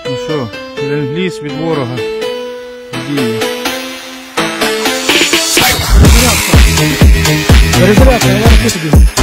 Ну що, ленд-ліз від ворога діє. Перезарядка, я тобі.